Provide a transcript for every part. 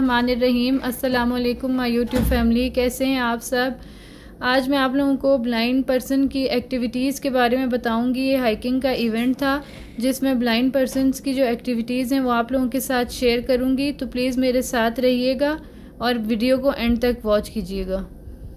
बिस्मिल्लाहिर्रहमानिर्रहीम। अस्सलामुअलैकुम my YouTube family, कैसे हैं आप सब। आज मैं आप लोगों को ब्लाइंड पर्सन की एक्टिविटीज़ के बारे में बताऊंगी। ये हाइकिंग का इवेंट था जिसमें ब्लाइंड पर्सनस की जो एक्टिविटीज़ हैं वो आप लोगों के साथ शेयर करूंगी, तो प्लीज़ मेरे साथ रहिएगा और वीडियो को एंड तक वॉच कीजिएगा।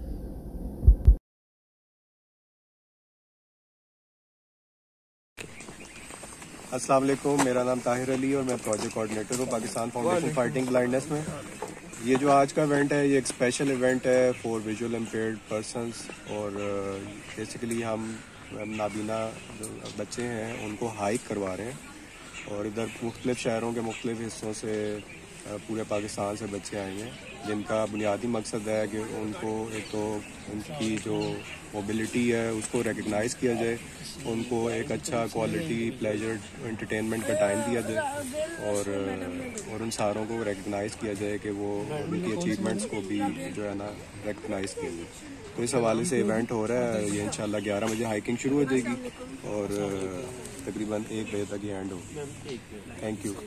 अस्सलाम वालेकुम, मेरा नाम ताहिर अली और मैं प्रोजेक्ट कोऑर्डिनेटर हूँ पाकिस्तान फाउंडेशन फाइटिंग ब्लाइंडनेस में। ये जो आज का इवेंट है ये एक स्पेशल इवेंट है फॉर विजुअल इम्पेयर्ड पर्सनस और बेसिकली हम नाबीना जो बच्चे हैं उनको हाइक करवा रहे हैं और इधर मुख्तलिफ शहरों के मुख्तलिफ हिस्सों से पूरे पाकिस्तान से बच्चे आए हैं, जिनका बुनियादी मकसद है कि उनको एक तो उनकी जो मोबिलिटी है उसको रिकग्नाइज़ किया जाए, उनको एक अच्छा क्वालिटी प्लेजर एंटरटेनमेंट का टाइम दिया जाए और उन सारों को रिकग्नाइज़ किया जाए कि वो उनकी अचीवमेंट्स को भी जो है ना रिकग्नाइज़ किया जाए। तो इस हवाले से इवेंट हो रहा है। ये इंशाल्लाह 11 बजे हाइकिंग शुरू हो जाएगी और तकरीबन 1 बजे तक ये एंड होगी। Thank you.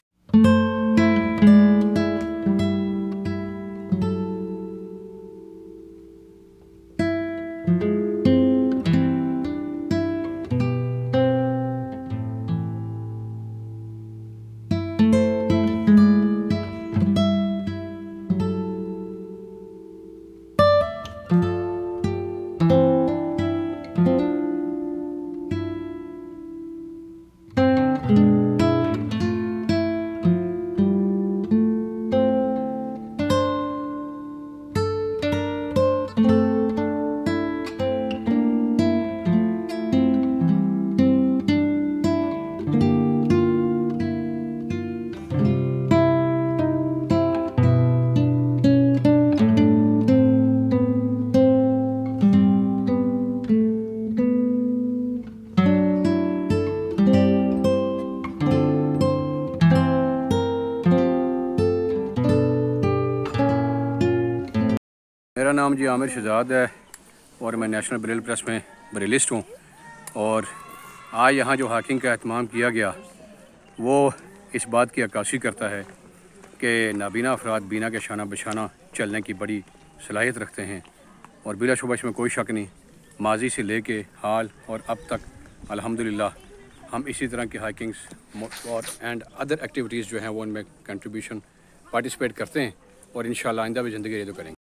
मेरा नाम जी आमिर शहजाद है और मैं नेशनल ब्रेल प्रेस में ब्रेलिस्ट हूँ। और आज यहाँ जो हाइकिंग का एहतमाम किया गया वो इस बात की अक्कासी करता है कि नाबीना अफराद बीना के शाना बशाना चलने की बड़ी सलाहियत रखते हैं और बिलाशुबा इसमें कोई शक नहीं, माजी से लेके हाल और अब तक अल्हम्दुलिल्लाह हम इसी तरह की हाइकिंग्स और एंड अदर एक्टिविटीज़ जो हैं वो उनमें कंट्रीब्यूशन पार्टिसिपेट करते हैं और इंशाल्लाह आइंदा भी ज़िंदगी रेडो करेंगे।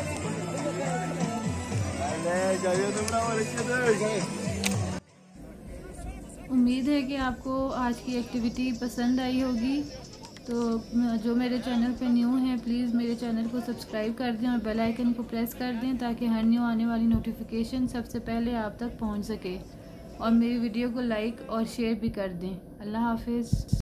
उम्मीद है कि आपको आज की एक्टिविटी पसंद आई होगी। तो जो मेरे चैनल पे न्यू हैं प्लीज़ मेरे चैनल को सब्सक्राइब कर दें और बेल आइकन को प्रेस कर दें ताकि हर न्यू आने वाली नोटिफिकेशन सबसे पहले आप तक पहुंच सके और मेरी वीडियो को लाइक और शेयर भी कर दें। अल्लाह हाफिज़।